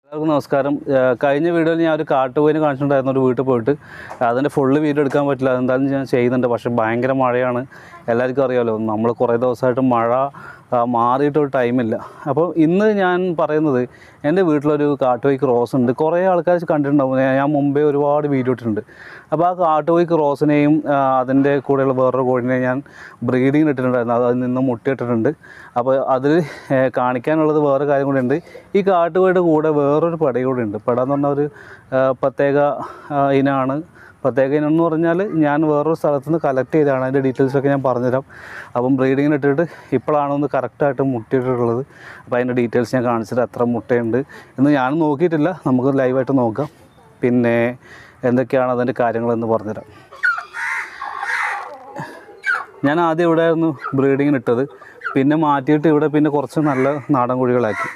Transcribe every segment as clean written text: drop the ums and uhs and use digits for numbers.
എല്ലാവർക്കും നമസ്കാരം. കഴിഞ്ഞ വീഡിയോയിൽ ഞാൻ ഒരു കാട്ടുകോഴിനെ കാണിച്ചിട്ടുണ്ടായിരുന്നു ഒരു വീട്ടിൽ പോയിട്ട്. അതിൻ്റെ ഫുള്ള് വീഡിയോ എടുക്കാൻ പറ്റില്ല, അതെന്തായാലും ഞാൻ ചെയ്യുന്നുണ്ട്. പക്ഷേ ഭയങ്കര മഴയാണ്, എല്ലാവർക്കും അറിയാമല്ലോ. നമ്മൾ കുറേ ദിവസമായിട്ട് മഴ മാറിയിട്ടൊരു ടൈമില്ല. അപ്പോൾ ഇന്ന് ഞാൻ പറയുന്നത് എൻ്റെ വീട്ടിലൊരു കാട്ടുകോഴി ക്രോസ് ഉണ്ട്. കുറേ ആൾക്കാർ കണ്ടിട്ടുണ്ടാവും, ഞാൻ മുമ്പേ ഒരുപാട് വീഡിയോ ഇട്ടിട്ടുണ്ട്. അപ്പോൾ ആ കാട്ടുകോഴി ക്രോസിനെയും അതിൻ്റെ കൂടെയുള്ള വേറൊരു കോഴിനെയും ഞാൻ ബ്രീഡിങ്ങിന് ഇട്ടിട്ടുണ്ടായിരുന്നു. അതിൽ നിന്ന് മുട്ടയിട്ടിട്ടുണ്ട്. അപ്പോൾ അതിൽ കാണിക്കാനുള്ളത് വേറെ കാര്യം കൂടി ഉണ്ട്. ഈ കാട്ടുകോഴിയുടെ കൂടെ വേറൊരു പട കൂടി ഉണ്ട്. പട എന്ന് പറഞ്ഞാൽ ഒരു പ്രത്യേക ഇനമാണ്. പ്രത്യേക ഇനം എന്ന് പറഞ്ഞാൽ ഞാൻ വേറൊരു സ്ഥലത്ത് നിന്ന് കളക്ട് ചെയ്തതാണ്. അതിൻ്റെ ഡീറ്റെയിൽസൊക്കെ ഞാൻ പറഞ്ഞുതരാം. അപ്പം ബ്രീഡിങ്ങിന് ഇട്ടിട്ട് ഇപ്പോഴാണ് ഒന്ന് കറക്റ്റായിട്ട് മുട്ടയിട്ടിട്ടുള്ളത്. അപ്പോൾ അതിൻ്റെ ഡീറ്റെയിൽസ് ഞാൻ കാണിച്ചിട്ട് എത്ര മുട്ടയുണ്ട് എന്ന് ഞാനും നോക്കിയിട്ടില്ല, നമുക്ക് ലൈവായിട്ട് നോക്കാം. പിന്നെ എന്തൊക്കെയാണ് അതിൻ്റെ കാര്യങ്ങളെന്ന് പറഞ്ഞുതരാം. ഞാൻ ആദ്യം ഇവിടെ ആയിരുന്നു ബ്രീഡിങ്ങിന് ഇട്ടത്, പിന്നെ മാറ്റിയിട്ട് ഇവിടെ പിന്നെ കുറച്ച് നല്ല നാടൻ കോഴികളാക്കി.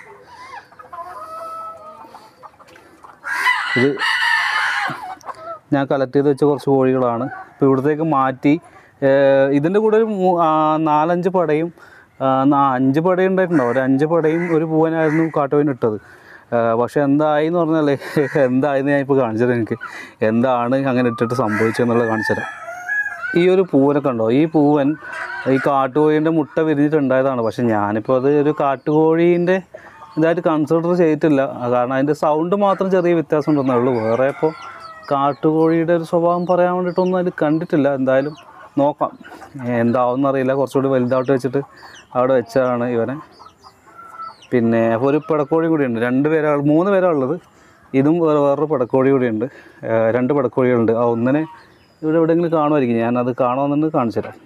ഇത് ഞാൻ കളക്ട് ചെയ്ത് വെച്ച കുറച്ച് കോഴികളാണ്. ഇപ്പോൾ ഇവിടത്തേക്ക് മാറ്റി ഇതിൻ്റെ കൂടെ ഒരു 4-5 പടയും 5 പടയും ഉണ്ടായിട്ടുണ്ടാവും. ഒരു 5 പടയും ഒരു പൂവനായിരുന്നു കാട്ടുകോഴിന് ഇട്ടത്. പക്ഷേ എന്തായി എന്ന് പറഞ്ഞാൽ എന്തായെന്ന് ഞാൻ ഇപ്പോൾ കാണിച്ചത്, എനിക്ക് എന്താണ് അങ്ങനെ ഇട്ടിട്ട് സംഭവിച്ചതെന്നുള്ളത് കാണിച്ചുതരാം. ഈ ഒരു പൂവനൊക്കെ ഉണ്ടോ, ഈ പൂവൻ ഈ കാട്ടുകോഴീൻ്റെ മുട്ട വിരിഞ്ഞിട്ടുണ്ടായതാണ്. പക്ഷേ ഞാനിപ്പോൾ അത് ഒരു കാട്ടുകോഴീൻ്റെ ഇതായിട്ട് കൺസിഡർ ചെയ്തിട്ടില്ല, കാരണം അതിൻ്റെ സൗണ്ട് മാത്രം ചെറിയ വ്യത്യാസം ഉണ്ടെന്നേ ഉള്ളൂ. വേറെ ഇപ്പോൾ കാട്ടുകോഴിയുടെ ഒരു സ്വഭാവം പറയാൻ വേണ്ടിയിട്ടൊന്നും അതിൽ കണ്ടിട്ടില്ല. എന്തായാലും നോക്കാം, എന്താവുമെന്നറിയില്ല. കുറച്ചുകൂടി വലുതായിട്ട് വെച്ചിട്ട് അവിടെ വെച്ചതാണ് ഇവനെ. പിന്നെ അപ്പോൾ ഒരു പിടക്കോഴി കൂടിയുണ്ട്. 3 പേരാണ് ഉള്ളത്. ഇതും വേറൊരു പിടക്കോഴി കൂടിയുണ്ട്. 2 പിടക്കോഴികളുണ്ട്. ആ ഒന്നിനെ ഇവിടെ എവിടെയെങ്കിലും കാണുമായിരിക്കും, ഞാനത് കാണുമെന്നുണ്ട് കാണിച്ചു തരാം.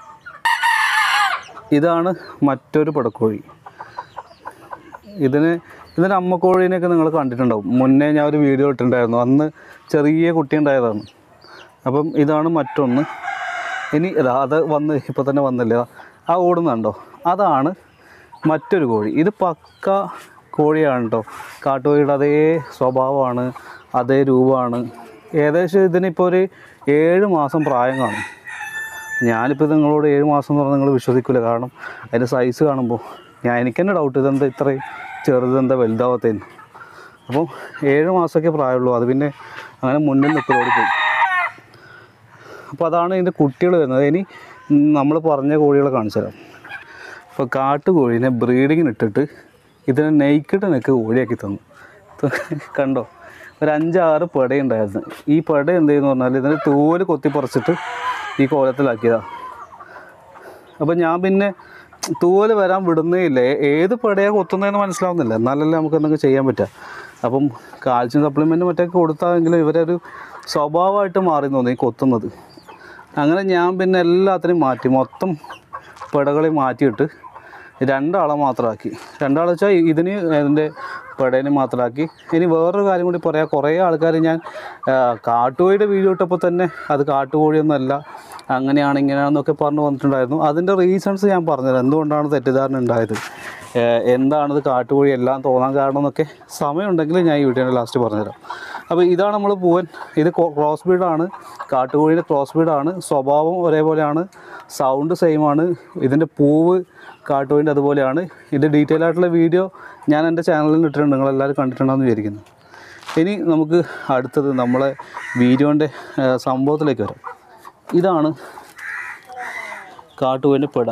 ഇതാണ് മറ്റൊരു പിടക്കോഴി. ഇതിൻ്റെ അമ്മക്കോഴീനെയൊക്കെ നിങ്ങൾ കണ്ടിട്ടുണ്ടാവും. മുന്നേ ഞാൻ ഒരു വീഡിയോ ഇട്ടിട്ടുണ്ടായിരുന്നു, അന്ന് ചെറിയ കുട്ടി ഉണ്ടായതാണ്. അപ്പം ഇതാണ് മറ്റൊന്ന്. ഇനി അത് ഇപ്പോൾ തന്നെ വന്നില്ല, ആ ഓടുന്നുണ്ടോ, അതാണ് മറ്റൊരു കോഴി. ഇത് പക്ക കോഴിയാണ് കേട്ടോ. കാട്ടുകോഴിയുടെ അതേ സ്വഭാവമാണ്, അതേ രൂപമാണ്. ഏകദേശം ഇതിനിപ്പോൾ ഒരു 7 മാസം പ്രായം കാണും. ഞാനിപ്പോൾ നിങ്ങളോട് 7 മാസം എന്ന് പറഞ്ഞാൽ നിങ്ങൾ വിശ്വസിക്കില്ല, കാരണം അതിൻ്റെ സൈസ് കാണുമ്പോൾ എനിക്ക് തന്നെ ഡൗട്ട്, ഇതെന്താ ഇത്രയും ചെറുതെന്താ വലുതാവത്തേന്ന്. അപ്പോൾ 7 മാസമൊക്കെ പ്രായമുള്ളൂ. അത് പിന്നെ അങ്ങനെ മുന്നിൽ നിൽക്കലോട് പോയി. അപ്പോൾ അതാണ് ഇതിൻ്റെ കുട്ടികൾ വരുന്നത്. ഇനി നമ്മൾ പറഞ്ഞ കോഴികളെ കാണിച്ചു തരാം. അപ്പോൾ കാട്ടുകോഴീനെ ബ്രീഡിങ്ങിന് ഇട്ടിട്ട് ഇതിനെ നെയ്ക്കിട്ട് കോഴിയാക്കി തന്നു. കണ്ടോ, ഒരു 5-6 പടയുണ്ടായിരുന്നു. ഈ പട എന്ത് ചെയ്യുന്നു പറഞ്ഞാൽ ഇതിന് തോല് കൊത്തിപ്പറിച്ചിട്ട് ഈ കോലത്തിലാക്കിയതാണ്. അപ്പോൾ ഞാൻ പിന്നെ തൂവല് വരാൻ വിടുന്നേ ഇല്ല. ഏത് പടയാണ് കൊത്തുന്നതെന്ന് മനസ്സിലാവുന്നില്ല, എന്നാലല്ലേ നമുക്ക് എന്തെങ്കിലും ചെയ്യാൻ പറ്റുക. അപ്പം കാൽസ്യം സപ്ലിമെൻറ്റ് മറ്റൊക്കെ കൊടുത്താണെങ്കിലും ഇവരൊരു സ്വഭാവമായിട്ട് മാറി തോന്നി കൊത്തുന്നത്. അങ്ങനെ ഞാൻ പിന്നെ എല്ലാത്തിനെയും മാറ്റി, മൊത്തം പടകളെ മാറ്റിയിട്ട് 2 ആളെ മാത്രമാക്കി. 2 ആളെ വെച്ചാൽ ഇതിൻ്റെ പടേനെ മാത്രമാക്കി. ഇനി വേറൊരു കാര്യം കൂടി പറയാം. കുറേ ആൾക്കാർ ഞാൻ കാട്ടുകോഴിയുടെ വീഡിയോ ഇട്ടപ്പോൾ തന്നെ അത് കാട്ടുകോഴിയൊന്നുമല്ല, അങ്ങനെയാണ് ഇങ്ങനെയാണെന്നൊക്കെ പറഞ്ഞു വന്നിട്ടുണ്ടായിരുന്നു. അതിൻ്റെ റീസൺസ് ഞാൻ പറഞ്ഞുതരാം, എന്തുകൊണ്ടാണ് തെറ്റിദ്ധാരണ ഉണ്ടായത്, എന്താണത് കാട്ടുകോഴി എല്ലാം തോന്നാൻ കാരണം എന്നൊക്കെ സമയമുണ്ടെങ്കിൽ ഞാൻ ഈ വീഡിയോയുടെ ലാസ്റ്റ് പറഞ്ഞുതരാം. അപ്പോൾ ഇതാണ് നമ്മൾ പൂവൻ. ഇത് ക്രോസ് ബ്രീഡാണ്, കാട്ടുകോഴിയുടെ ക്രോസ് ബ്രീഡാണ്. സ്വഭാവം ഒരേപോലെയാണ്, സൗണ്ട് സെയിമാണ്. ഇതിൻ്റെ പൂവ് കാട്ടുകോഴിൻ്റെ അതുപോലെയാണ്. ഇതിൻ്റെ ഡീറ്റെയിൽ ആയിട്ടുള്ള വീഡിയോ ഞാൻ എൻ്റെ ചാനലിൽ ഇട്ടിട്ടുണ്ട്, നിങ്ങളെല്ലാവരും കണ്ടിട്ടുണ്ടെന്ന് വിചാരിക്കുന്നു. ഇനി നമുക്ക് അടുത്തത് നമ്മളെ വീഡിയോൻ്റെ സംഭവത്തിലേക്ക് വരാം. ഇതാണ് കാട്ടുകോഴിൻ്റെ പിട.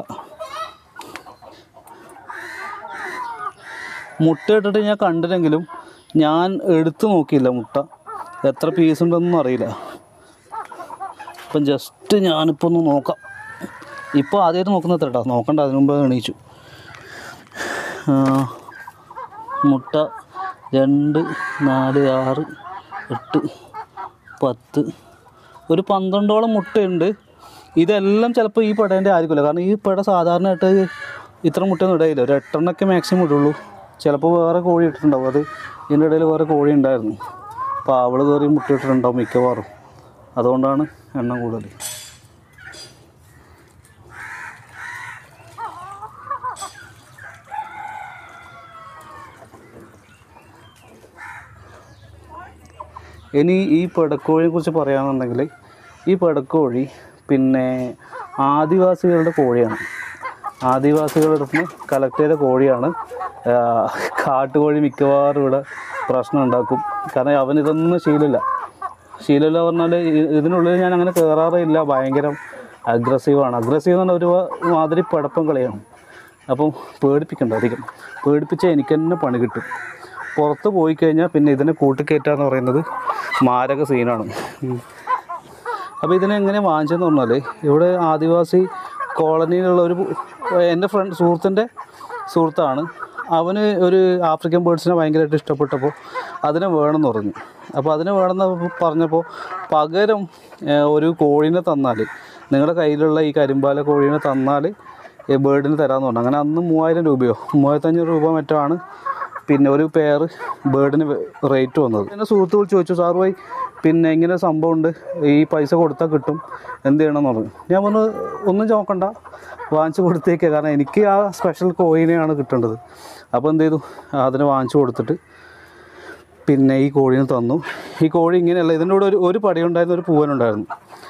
മുട്ട ഇട്ടിട്ട് ഞാൻ കണ്ടില്ലെങ്കിലും ഞാൻ എടുത്തു നോക്കിയില്ല മുട്ട എത്ര പീസ് ഉണ്ടെന്നൊന്നും അറിയില്ല. അപ്പം ജസ്റ്റ് ഞാനിപ്പോൾ ഒന്ന് നോക്കാം. ഇപ്പോൾ ആദ്യമായിട്ട് നോക്കുന്നത് കേട്ടോ, നോക്കണ്ട, അതിന് മുമ്പ് എണീച്ചു. മുട്ട 2, 4, 6, 8, 10, ഒരു 12ഓളം മുട്ടയുണ്ട്. ഇതെല്ലാം ചിലപ്പോൾ ഈ പടേൻ്റെ ആയിരിക്കില്ല, കാരണം ഈ പട സാധാരണയായിട്ട് ഇത്ര മുട്ടയൊന്നും ഇടയില്ല. ഒരു 8 എണ്ണമൊക്കെ മാക്സിമം ഇടുള്ളൂ. ചിലപ്പോൾ വേറെ കോഴി ഇട്ടിട്ടുണ്ടാവും, അത് ഇതിൻ്റെ ഇടയിൽ വേറെ കോഴി ഉണ്ടായിരുന്നു. അപ്പോൾ അവൾ കയറി മുട്ട ഇട്ടിട്ടുണ്ടാവും മിക്കവാറും, അതുകൊണ്ടാണ് എണ്ണം കൂടുതൽ. ഇനി ഈ പിടക്കോഴിയെ കുറിച്ച് പറയുകയാണെന്നുണ്ടെങ്കിൽ, ഈ പിടക്കോഴി പിന്നെ ആദിവാസികളുടെ കോഴിയാണ്. ആദിവാസികളുടെ അടുത്ത് നിന്ന് കളക്ട് ചെയ്ത കോഴിയാണ്. കാട്ടുകോഴി മിക്കവാറും ഇവിടെ പ്രശ്നം ഉണ്ടാക്കും. കാരണം അവനിതൊന്നും ശീലമില്ല പറഞ്ഞാൽ ഇതിനുള്ളിൽ ഞാൻ അങ്ങനെ കയറാറില്ല. ഭയങ്കര അഗ്രസീവാണ്. അഗ്രസീവ് എന്ന് പറഞ്ഞാൽ ഒരു മാതിരി പടപ്പം കളിയാണ്. അപ്പം പേടിപ്പിക്കണ്ട, അധികം പേടിപ്പിച്ചാൽ എനിക്ക് തന്നെ പണി കിട്ടും. പുറത്ത് പോയി കഴിഞ്ഞാൽ പിന്നെ ഇതിനെ കൂട്ടിക്കയറ്റുക എന്ന് പറയുന്നത് മാരക സീനാണ്. അപ്പോൾ ഇതിനെ എങ്ങനെ വാങ്ങിച്ചതെന്ന് പറഞ്ഞാൽ, ഇവിടെ ആദിവാസി കോളനിയിലുള്ള എൻ്റെ സുഹൃത്തിൻ്റെ സുഹൃത്താണ്. അവന് ഒരു ആഫ്രിക്കൻ ബേർഡ്സിനെ ഭയങ്കരമായിട്ട് ഇഷ്ടപ്പെട്ടപ്പോൾ അതിനെ വേണമെന്ന് പറഞ്ഞു. അപ്പോൾ അതിനെ വേണമെന്ന് പറഞ്ഞപ്പോൾ പകരം ഒരു കോഴീനെ തന്നാൽ, നിങ്ങളുടെ കയ്യിലുള്ള ഈ കരിമ്പാല കോഴീനെ തന്നാൽ ബേർഡിന് തരാമെന്ന് പറഞ്ഞു. അങ്ങനെ അന്ന് 3000 രൂപയോ 3500 രൂപ മറ്റാണ് പിന്നെ ഒരു പെയർ ബേർഡിന് റേറ്റ് വന്നത്. എൻ്റെ സുഹൃത്ത് വിളിച്ച് ചോദിച്ചു, സാർ പോയി പിന്നെ ഇങ്ങനെ സംഭവമുണ്ട്, ഈ പൈസ കൊടുത്താൽ കിട്ടും, എന്ത് ചെയ്യണമെന്ന് പറഞ്ഞു. ഞാൻ പറഞ്ഞു ഒന്നും നോക്കണ്ട, വാങ്ങിച്ചു കൊടുത്തേക്കുക. കാരണം എനിക്ക് ആ സ്പെഷ്യൽ കോഴിനെയാണ് കിട്ടേണ്ടത്. അപ്പോൾ എന്ത് ചെയ്തു, അതിനെ വാങ്ങിച്ചു കൊടുത്തിട്ട് പിന്നെ ഈ കോഴീനെ തന്നു. ഈ കോഴി ഇങ്ങനെയല്ല, ഇതിൻ്റെ കൂടെ ഒരു പടിയുണ്ടായിരുന്നു, ഒരു പൂവനുണ്ടായിരുന്നു.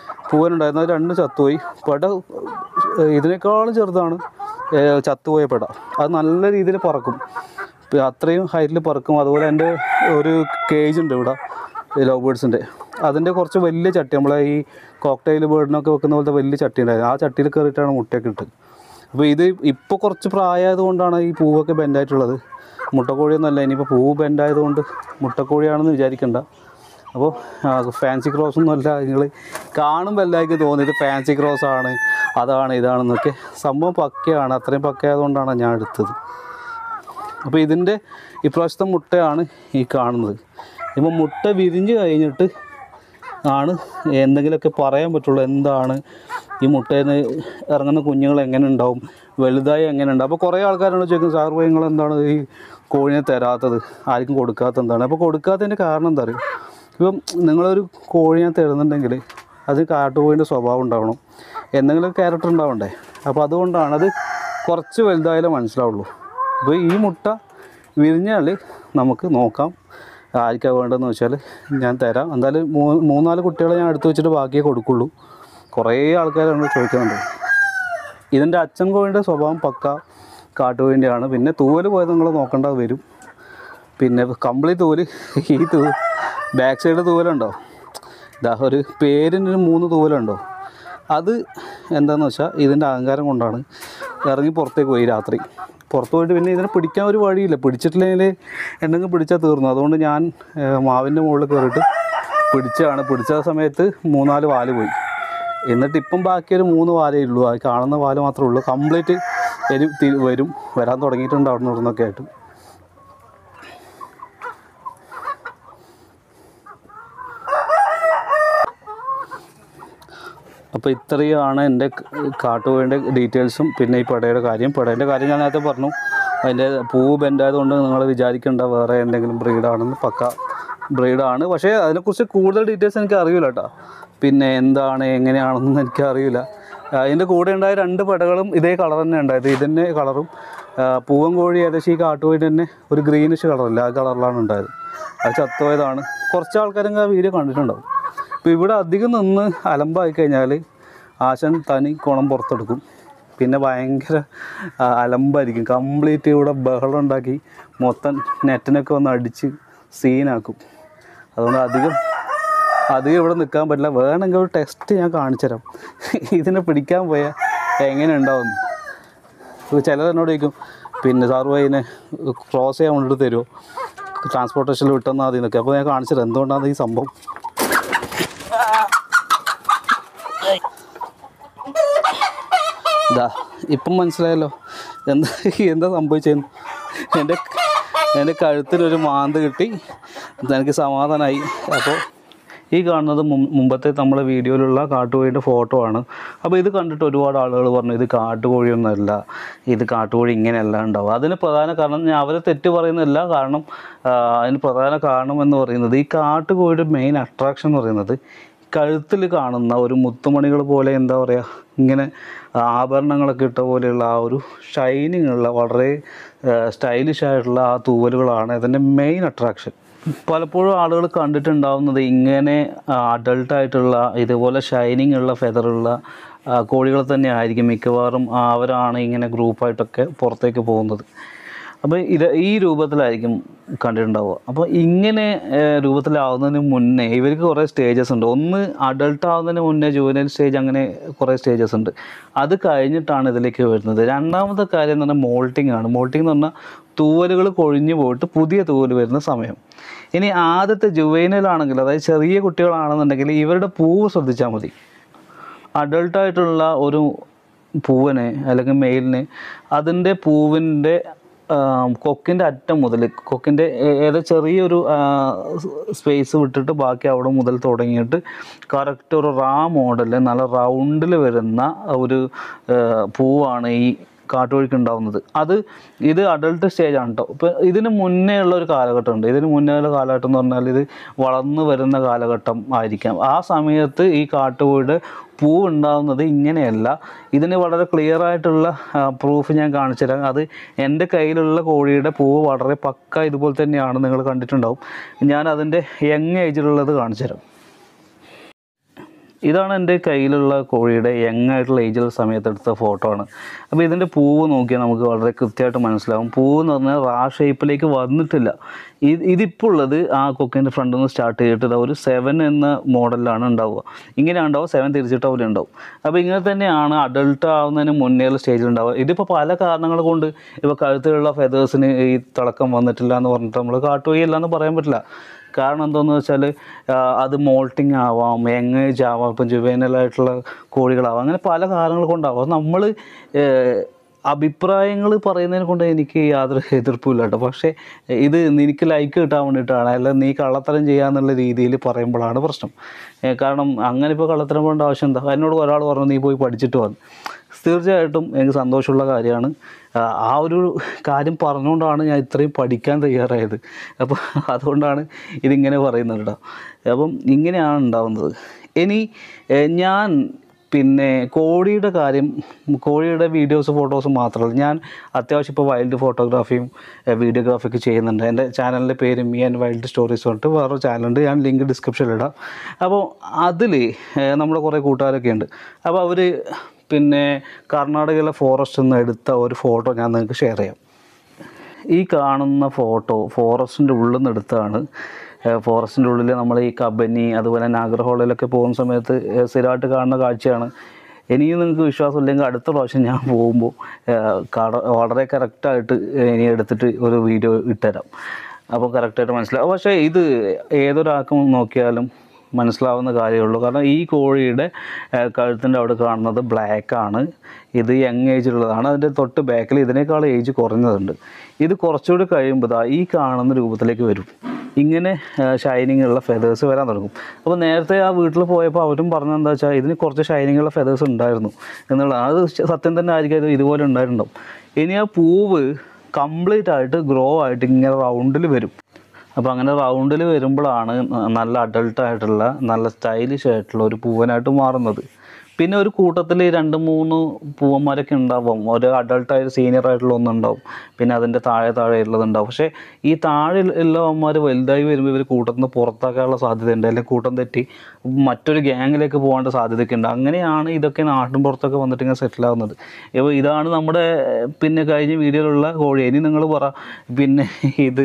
അത് രണ്ടും ചത്തുപോയി. പട ഇതിനേക്കാളും ചെറുതാണ് ചത്തുപോയ പട. അത് നല്ല രീതിയിൽ പറക്കും, അത്രയും ഹൈറ്റിൽ പറക്കും. അതുപോലെ എൻ്റെ ഒരു കേജ് ഉണ്ട് ഇവിടെ ലവ് ബേർഡ്സിൻ്റെ, അതിൻ്റെ കുറച്ച് വലിയ ചട്ടി, നമ്മളെ ഈ കോക്ടെയിൽ ബേർഡിനൊക്കെ വെക്കുന്ന പോലത്തെ വലിയ ചട്ടി ഉണ്ടായിരുന്നു. ആ ചട്ടിയിൽ കയറിയിട്ടാണ് മുട്ടയൊക്കെ ഇട്ട്. അപ്പോൾ ഇത് ഇപ്പോൾ കുറച്ച് പ്രായമായത് കൊണ്ടാണ് ഈ പൂവൊക്കെ ബെൻഡായിട്ടുള്ളത്. മുട്ടക്കോഴിയൊന്നുമല്ല. ഇനിയിപ്പോൾ പൂവ് ബെൻഡായതുകൊണ്ട് മുട്ടക്കോഴിയാണെന്ന് വിചാരിക്കണ്ട. അപ്പോൾ ഫാൻസി ക്രോസൊന്നും അല്ല. നിങ്ങൾ കാണുമ്പോൾ എല്ലാവർക്കും തോന്നിയത് ഫാൻസി ക്രോസാണ്, അതാണ് ഇതാണെന്നൊക്കെ. സംഭവം പക്കയാണ്. അത്രയും പക്കയായതുകൊണ്ടാണ് ഞാൻ എടുത്തത്. അപ്പോൾ ഇതിൻ്റെ ഇപ്രാവശ്യത്തെ മുട്ടയാണ് ഈ കാണുന്നത്. ഇപ്പോൾ മുട്ട വിരിഞ്ഞ് കഴിഞ്ഞിട്ട് ആണ് എന്തെങ്കിലുമൊക്കെ പറയാൻ പറ്റുള്ളൂ. എന്താണ് ഈ മുട്ടയിൽ നിന്ന് ഇറങ്ങുന്ന കുഞ്ഞുങ്ങൾ എങ്ങനെ ഉണ്ടാവും, വലുതായി എങ്ങനെ ഉണ്ടാവും. അപ്പോൾ കുറേ ആൾക്കാരോട് ചോദിക്കും, സാർ പോയി നിങ്ങൾ എന്താണ് ഈ കോഴിനെ തരാത്തത്, ആർക്കും കൊടുക്കാത്തത് എന്താണ്? അപ്പോൾ കൊടുക്കാത്തതിൻ്റെ കാരണം എന്താ പറയുക, ഇപ്പം നിങ്ങളൊരു കോഴിനെ തരുന്നുണ്ടെങ്കിൽ അത് കാട്ടുകോഴിൻ്റെ സ്വഭാവം ഉണ്ടാവണം, എന്തെങ്കിലും ക്യാരക്ടർ ഉണ്ടാവണ്ടേ. അപ്പോൾ അതുകൊണ്ടാണ് അത് കുറച്ച് വലുതായാലേ മനസ്സിലാവുള്ളൂ. അപ്പോൾ ഈ മുട്ട വിരിഞ്ഞാൽ നമുക്ക് നോക്കാം ആർക്കാണ് വേണ്ടതെന്ന് വെച്ചാൽ ഞാൻ തരാം. എന്തായാലും 3-4 കുട്ടികളെ ഞാൻ എടുത്തു വെച്ചിട്ട് ബാക്കിയേ കൊടുക്കുള്ളൂ. കുറേ ആൾക്കാരാണ് ചോദിക്കുന്നുണ്ട്. ഇതിൻ്റെ അച്ഛൻ കോഴിൻ്റെ സ്വഭാവം പക്ക കാട്ടുകോഴിൻ്റെയാണ്. പിന്നെ തൂവൽ പോയത് നിങ്ങൾ നോക്കേണ്ട വരും. പിന്നെ കംപ്ലീറ്റ് തൂവൽ, ഈ ബാക്ക് സൈഡ് തൂവലുണ്ടോ, ഇതാ ഒരു പേരിനൊരു 3 തൂവലുണ്ടോ, അത് എന്താണെന്ന് വെച്ചാൽ ഇതിൻ്റെ അഹങ്കാരം കൊണ്ടാണ് ഇറങ്ങി പുറത്തേക്ക് പോയി. രാത്രി പുറത്ത് പോയിട്ട് പിന്നെ ഇതിനെ പിടിക്കാൻ ഒരു വഴിയില്ല. പിടിച്ചിട്ടില്ലെങ്കിൽ എന്തെങ്കിലും പിടിച്ചാൽ തീർന്നു. അതുകൊണ്ട് ഞാൻ മാവിൻ്റെ മുകളിൽ കയറിയിട്ട് പിടിച്ച സമയത്ത് 3-4 വാല് പോയി. എന്നിട്ട് ഇപ്പം ബാക്കിയൊരു 3 വാലേ ഉള്ളൂ. അത് കാണുന്ന വാല് മാത്രമേ ഉള്ളൂ. കംപ്ലീറ്റ് വരാൻ തുടങ്ങിയിട്ടുണ്ട് അവിടെ നിന്ന് ഇവിടുന്നൊക്കെ ആയിട്ട്. അപ്പോൾ ഇത്രയാണ് എൻ്റെ കാട്ടുകോഴിൻ്റെ ഡീറ്റെയിൽസും പിന്നെ ഈ പടയുടെ കാര്യം ഞാൻ നേരത്തെ പറഞ്ഞു. അതിൻ്റെ പൂവ് ബെൻഡായതുകൊണ്ട് നിങ്ങൾ വിചാരിക്കേണ്ട വേറെ എന്തെങ്കിലും ബ്രീഡാണെന്ന്. പക്ക ബ്രീഡാണ്. പക്ഷേ അതിനെക്കുറിച്ച് കൂടുതൽ ഡീറ്റെയിൽസ് എനിക്ക് അറിയില്ല കേട്ടോ. പിന്നെ എന്താണ് എങ്ങനെയാണെന്നൊന്നും എനിക്കറിയില്ല. അതിൻ്റെ കൂടെ ഉണ്ടായ 2 പടകളും ഇതേ കളർ തന്നെ ഉണ്ടായത്. ഇതിൻ്റെ കളറും പൂവൻ കോഴി ഏകദേശം ഈ കാട്ടുകോഴി തന്നെ ഒരു ഗ്രീനിഷ് കളറില്ല, ആ കളറിലാണ് ഉണ്ടായത്. അത് ചത്തുപോയതാണ്. കുറച്ച് ആൾക്കാരും ആ വീഡിയോ കണ്ടിട്ടുണ്ടാവും. ഇപ്പോൾ ഇവിടെ അധികം നിന്ന് അലമ്പായി കഴിഞ്ഞാൽ ആശാൻ തനി കുണം പുറത്തെടുക്കും. പിന്നെ ഭയങ്കര അലമ്പായിരിക്കും. കംപ്ലീറ്റ് ഇവിടെ ബഹളം ഉണ്ടാക്കി മൊത്തം നെറ്റിനൊക്കെ വന്ന് അടിച്ച് സീനാക്കും. അതുകൊണ്ട് അധികം ഇവിടെ നിൽക്കാൻ പറ്റില്ല. വേണമെങ്കിൽ ഒരു ടെസ്റ്റ് ഞാൻ കാണിച്ചു തരാം, ഇതിനെ പിടിക്കാൻ പോയാൽ എങ്ങനെ ഉണ്ടാവും. ചിലർ എന്നോട് ചോദിക്കും, പിന്നെ സാറ് അതിനെ ക്രോസ് ചെയ്യാൻ കൊണ്ടിട്ട് തരുമോ, ട്രാൻസ്പോർട്ടേഷനിൽ വിട്ടെന്നാൽ മതി എന്നൊക്കെ. അപ്പോൾ ഞാൻ കാണിച്ചു തരാം എന്തുകൊണ്ടാണ് ഈ സംഭവം. ഇതാ ഇപ്പം മനസ്സിലായല്ലോ എന്താ സംഭവിച്ചതെന്ന്. എൻ്റെ കഴുത്തിലൊരു മാന്ത് കിട്ടി, എനിക്ക് സമാധാനമായി. അപ്പോൾ ഈ കാണുന്നത് മുമ്പത്തെ നമ്മളെ വീഡിയോയിലുള്ള കാട്ടുകോഴിയുടെ ഫോട്ടോ ആണ്. അപ്പോൾ ഇത് കണ്ടിട്ട് ഒരുപാട് ആളുകൾ പറഞ്ഞു ഇത് കാട്ടുകോഴിയൊന്നുമല്ല, ഇത് കാട്ടുകോഴി ഇങ്ങനെയല്ല ഉണ്ടാവുക. അതിന് പ്രധാന കാരണം ഞാൻ അവരെ തെറ്റ് പറയുന്നില്ല. കാരണം അതിന് പ്രധാന കാരണം എന്ന് പറയുന്നത് ഈ കാട്ടുകോഴിയുടെ മെയിൻ അട്രാക്ഷൻ എന്ന് പറയുന്നത് കഴുത്തിൽ കാണുന്ന ഒരു മുത്തുമണികൾ പോലെ എന്താ പറയുക, ഇങ്ങനെ ആഭരണങ്ങളൊക്കെ ഇട്ട പോലെയുള്ള ആ ഒരു ഷൈനിങ് ഉള്ള വളരെ സ്റ്റൈലിഷ് ആയിട്ടുള്ള ആ തൂവലുകളാണ് ഇതിൻ്റെ മെയിൻ അട്രാക്ഷൻ. പലപ്പോഴും ആളുകൾ കണ്ടിട്ടുണ്ടാവുന്നത് ഇങ്ങനെ അഡൾട്ടായിട്ടുള്ള ഇതുപോലെ ഷൈനിങ് ഉള്ള ഫെദറുള്ള കോഴികൾ തന്നെ ആയിരിക്കും മിക്കവാറും. അവരാണ് ഇങ്ങനെ ഗ്രൂപ്പായിട്ടൊക്കെ പുറത്തേക്ക് പോകുന്നത്. അപ്പോൾ ഈ രൂപത്തിലായിരിക്കും കണ്ടിട്ടുണ്ടാവുക. അപ്പോൾ ഇങ്ങനെ രൂപത്തിലാവുന്നതിന് മുന്നേ ഇവർക്ക് കുറേ സ്റ്റേജസ് ഉണ്ട്. ഒന്ന് അഡൾട്ട് ആവുന്നതിന് മുന്നേ ജുവനൈൽ സ്റ്റേജ്, അങ്ങനെ കുറേ സ്റ്റേജസ് ഉണ്ട്. അത് കഴിഞ്ഞിട്ടാണ് ഇതിലേക്ക് വരുന്നത്. രണ്ടാമത്തെ കാര്യം എന്ന് പറഞ്ഞാൽ മോൾട്ടിംഗ് ആണ്. മോൾട്ടിംഗ് എന്ന് പറഞ്ഞാൽ തൂവലുകൾ കൊഴിഞ്ഞു പോയിട്ട് പുതിയ തൂവൽ വരുന്ന സമയം. ഇനി ആദ്യത്തെ ജുവൈനലാണെങ്കിൽ, അതായത് ചെറിയ കുട്ടികളാണെന്നുണ്ടെങ്കിൽ ഇവരുടെ പൂവ് ശ്രദ്ധിച്ചാൽ മതി. അഡൾട്ടായിട്ടുള്ള ഒരു പൂവിനെ അല്ലെങ്കിൽ മെയിലിന് അതിൻ്റെ പൂവിൻ്റെ കൊക്കിൻ്റെ അറ്റം മുതൽ, കൊക്കിൻ്റെ ഏതോ ചെറിയൊരു സ്പേസ് വിട്ടിട്ട് ബാക്കി അവിടെ മുതൽ തുടങ്ങിയിട്ട് കറക്റ്റ് ഒരു മോഡലിൽ നല്ല റൗണ്ടിൽ വരുന്ന ഒരു പൂവാണ് ഈ കാട്ടുകോഴിക്ക് ഉണ്ടാകുന്നത്. ഇത് അഡൾട്ട് സ്റ്റേജാണ് കേട്ടോ. ഇപ്പോൾ ഇതിന് മുന്നേ ഉള്ള ഒരു കാലഘട്ടമുണ്ട്. ഇതിന് മുന്നേ ഉള്ള കാലഘട്ടം എന്ന് പറഞ്ഞാൽ ഇത് വളർന്നു വരുന്ന കാലഘട്ടം ആയിരിക്കാം. ആ സമയത്ത് ഈ കാട്ടുകോഴിയുടെ പൂവ് ഉണ്ടാകുന്നത് ഇങ്ങനെയല്ല. ഇതിന് വളരെ ക്ലിയർ ആയിട്ടുള്ള പ്രൂഫ് ഞാൻ കാണിച്ചു തരാം. അത് എൻ്റെ കയ്യിലുള്ള കോഴിയുടെ പൂവ് വളരെ പക്ക ഇതുപോലെ തന്നെയാണ്, നിങ്ങൾ കണ്ടിട്ടുണ്ടാവും. ഞാൻ അതിൻ്റെ യങ് ഏജിലുള്ളത് കാണിച്ചു തരാം. ഇതാണ് എൻ്റെ കയ്യിലുള്ള കോഴിയുടെ യങ് ആയിട്ടുള്ള ഏജിലുള്ള സമയത്തെടുത്ത ഫോട്ടോ ആണ്. അപ്പോൾ ഇതിൻ്റെ പൂവ് നോക്കിയാൽ നമുക്ക് വളരെ കൃത്യമായിട്ട് മനസ്സിലാവും. പൂവ് എന്ന് പറഞ്ഞാൽ ഷേപ്പിലേക്ക് വന്നിട്ടില്ല. ഇതിപ്പോൾ ഉള്ളത് ആ കൊക്കിൻ്റെ ഫ്രണ്ടിൽ നിന്ന് സ്റ്റാർട്ട് ചെയ്തിട്ട് ഒരു 7 എന്ന മോഡലിലാണ് ഉണ്ടാവുക. ഇങ്ങനെയാണ് ഉണ്ടാവുക, 7 തിരിച്ചിട്ട് അവിടെ ഉണ്ടാവും. അപ്പോൾ ഇങ്ങനെ തന്നെയാണ് അഡൾട്ട് ആവുന്നതിന് മുന്നേയുള്ള സ്റ്റേജിൽ ഉണ്ടാവുക. ഇതിപ്പോൾ പല കാരണങ്ങൾ കൊണ്ട്, ഇപ്പോൾ കഴുത്തിലുള്ള ഫെതേഴ്സിന് ഈ തിളക്കം വന്നിട്ടില്ല എന്ന് പറഞ്ഞിട്ട് നമ്മൾ കാട്ടുകോഴിയല്ല എന്ന് പറയാൻ പറ്റില്ല. കാരണം എന്താണെന്ന് വെച്ചാൽ അത് മോൾട്ടിങ് ആവാം, യങ് ഏജ് ആവാം, ഇപ്പം ജുവൈനലായിട്ടുള്ള കോഴികളാവാം, അങ്ങനെ പല കാരണങ്ങൾ കൊണ്ടാവാം. നമ്മൾ അഭിപ്രായങ്ങൾ പറയുന്നതിനെ കൊണ്ട് എനിക്ക് യാതൊരു എതിർപ്പുമില്ല കേട്ടോ. പക്ഷേ ഇത് എനിക്ക് ലൈക്ക് കിട്ടാൻ വേണ്ടിയിട്ടാണ്, അല്ല നീ കള്ളത്തരം ചെയ്യാന്നുള്ള രീതിയിൽ പറയുമ്പോഴാണ് പ്രശ്നം. കാരണം അങ്ങനെ ഇപ്പോൾ കള്ളത്തരം പോകേണ്ട ആവശ്യം എന്താ? എന്നോട് ഒരാൾ പറഞ്ഞു നീ പോയി പഠിച്ചിട്ട് വന്നു. തീർച്ചയായിട്ടും എനിക്ക് സന്തോഷമുള്ള കാര്യമാണ്. ആ ഒരു കാര്യം പറഞ്ഞുകൊണ്ടാണ് ഞാൻ ഇത്രയും പഠിക്കാൻ തയ്യാറായത്. അപ്പോൾ അതുകൊണ്ടാണ് ഇതിങ്ങനെ പറയുന്നത് കേട്ടോ. അപ്പം ഇങ്ങനെയാണ് ഉണ്ടാവുന്നത്. ഇനി ഞാൻ പിന്നെ കോഴിയുടെ കാര്യം, കോഴിയുടെ വീഡിയോസ് ഫോട്ടോസ് മാത്രമല്ല, ഞാൻ അത്യാവശ്യം ഇപ്പോൾ വൈൽഡ് ഫോട്ടോഗ്രാഫിയും വീഡിയോഗ്രാഫിയൊക്കെ ചെയ്യുന്നുണ്ട്. എൻ്റെ ചാനലിൻ്റെ പേര് മീ ആൻഡ് വൈൽഡ് സ്റ്റോറീസ് പറഞ്ഞിട്ട് വേറൊരു ചാനലുണ്ട്. ഞാൻ ലിങ്ക് ഡിസ്ക്രിപ്ഷനിലിടാം. അപ്പോൾ അതിൽ നമ്മുടെ കുറേ കൂട്ടുകാരൊക്കെ ഉണ്ട്. അപ്പോൾ അവർ പിന്നെ കർണാടകയിലെ ഫോറസ്റ്റിൽ നിന്ന് എടുത്ത ഒരു ഫോട്ടോ ഞാൻ നിങ്ങൾക്ക് ഷെയർ ചെയ്യാം. ഈ കാണുന്ന ഫോട്ടോ ഫോറസ്റ്റിൻ്റെ ഉള്ളിൽ നിന്ന് എടുത്തതാണ്. ഫോറസ്റ്റിൻ്റെ ഉള്ളിൽ നമ്മൾ ഈ കബനി അതുപോലെ നാഗർഹോളിലൊക്കെ പോകുന്ന സമയത്ത് സ്ഥിരമായിട്ട് കാണുന്ന കാഴ്ചയാണ്. ഇനിയും നിങ്ങൾക്ക് വിശ്വാസമില്ലെങ്കിൽ അടുത്ത പ്രാവശ്യം ഞാൻ പോകുമ്പോൾ വളരെ കറക്റ്റായിട്ട് ഇനി എടുത്തിട്ട് ഒരു വീഡിയോ ഇട്ടുതരാം. അപ്പോൾ കറക്റ്റായിട്ട് മനസ്സിലാവും. പക്ഷേ ഇത് ഏതൊരാൾക്കും നോക്കിയാലും മനസ്സിലാവുന്ന കാര്യമുള്ളൂ. കാരണം ഈ കോഴിയുടെ കഴുത്തിൻ്റെ അവിടെ കാണുന്നത് ബ്ലാക്കാണ്. ഇത് യങ് ഏജിലുള്ളതാണ്. അതിൻ്റെ തൊട്ട് ബാക്കിൽ ഇതിനേക്കാൾ ഏജ് കുറഞ്ഞതുണ്ട്. ഇത് കുറച്ചുകൂടി കഴിയുമ്പോൾ ഈ കാണുന്ന രൂപത്തിലേക്ക് വരും. ഇങ്ങനെ ഷൈനിങ് ഉള്ള ഫെതേഴ്സ് വരാൻ തുടങ്ങും. അപ്പോൾ നേരത്തെ ആ വീട്ടിൽ പോയപ്പോൾ അവരും പറഞ്ഞതെന്താ വെച്ചാൽ ഇതിന് കുറച്ച് ഷൈനിങ് ഉള്ള ഫെതേഴ്സ് ഉണ്ടായിരുന്നു എന്നുള്ളതാണ്. അത് സത്യം തന്നെ ആയിരിക്കും, ഇതുപോലെ ഉണ്ടായിട്ടുണ്ടാവും. ഇനി ആ പൂവ് കംപ്ലീറ്റ് ആയിട്ട് ഗ്രോ ആയിട്ട് ഇങ്ങനെ റൗണ്ടിൽ വരും. അപ്പോൾ അങ്ങനെ റൗണ്ടിൽ വരുമ്പോഴാണ് നല്ല അഡൾട്ടായിട്ടുള്ള നല്ല സ്റ്റൈലിഷ് ആയിട്ടുള്ള ഒരു പൂവനായിട്ട് മാറുന്നത്. പിന്നെ ഒരു കൂട്ടത്തിൽ 2-3 പൂവന്മാരൊക്കെ ഉണ്ടാവും. ഒരു അഡൾട്ടായിട്ട് സീനിയർ ആയിട്ടുള്ള ഒന്നുണ്ടാവും, പിന്നെ അതിൻ്റെ താഴെ ഉള്ളതുണ്ടാവും. പക്ഷേ ഈ താഴെ ഉള്ളവന്മാർ വലുതായി വരുമ്പോൾ ഇവർ കൂട്ടത്തിൽ നിന്ന് പുറത്താക്കാനുള്ള സാധ്യതയുണ്ട്, അല്ലെങ്കിൽ കൂട്ടം തെറ്റി മറ്റൊരു ഗ്യാങ്ങിലേക്ക് പോകേണ്ട സാധ്യതയൊക്കെ ഉണ്ട്. അങ്ങനെയാണ് ഇതൊക്കെ നാട്ടിൻ പുറത്തൊക്കെ വന്നിട്ട് ഇങ്ങനെ സെറ്റിലാവുന്നത്. ഇപ്പോൾ ഇതാണ് നമ്മുടെ പിന്നെ കഴിഞ്ഞ വീഡിയോയിലുള്ള കോഴി. ഇനി നിങ്ങൾ പറ, പിന്നെ ഇത്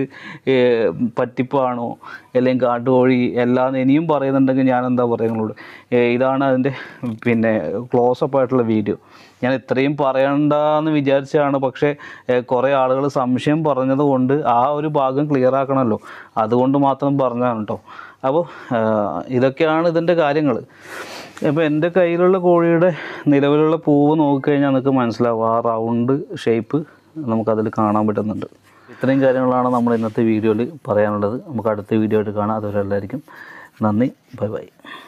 പറ്റിപ്പാണോ അല്ലെങ്കിൽ കാട്ടുകോഴി എല്ലാം ഇനിയും പറയുന്നുണ്ടെങ്കിൽ ഞാൻ എന്താ പറയുക നിങ്ങളോട്. ഇതാണ് അതിൻ്റെ പിന്നെ ക്ലോസപ്പ് ആയിട്ടുള്ള വീഡിയോ. ഞാൻ ഇത്രയും പറയണ്ടെന്ന് വിചാരിച്ചാണ്, പക്ഷേ കുറേ ആളുകൾ സംശയം പറഞ്ഞത് കൊണ്ട് ആ ഒരു ഭാഗം ക്ലിയർ ആക്കണമല്ലോ, അതുകൊണ്ട് മാത്രം പറഞ്ഞതാണ് കേട്ടോ. അപ്പോൾ ഇതൊക്കെയാണ് ഇതിൻ്റെ കാര്യങ്ങൾ. അപ്പോൾ എൻ്റെ കയ്യിലുള്ള കോഴിയുടെ നിലവിലുള്ള പൂവ് നോക്കിക്കഴിഞ്ഞാൽ നിങ്ങൾക്ക് മനസ്സിലാവും. ആ റൗണ്ട് ഷേപ്പ് നമുക്കതിൽ കാണാൻ പറ്റുന്നുണ്ട്. ഇത്രയും കാര്യങ്ങളാണ് നമ്മൾ ഇന്നത്തെ വീഡിയോയിൽ പറയാനുള്ളത്. നമുക്ക് അടുത്ത വീഡിയോ ആയിട്ട് കാണാം. അതുവരെ എല്ലാവർക്കും നന്ദി. Bye by.